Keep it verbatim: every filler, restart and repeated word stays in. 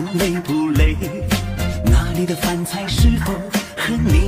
累不累？那里的饭菜是否和你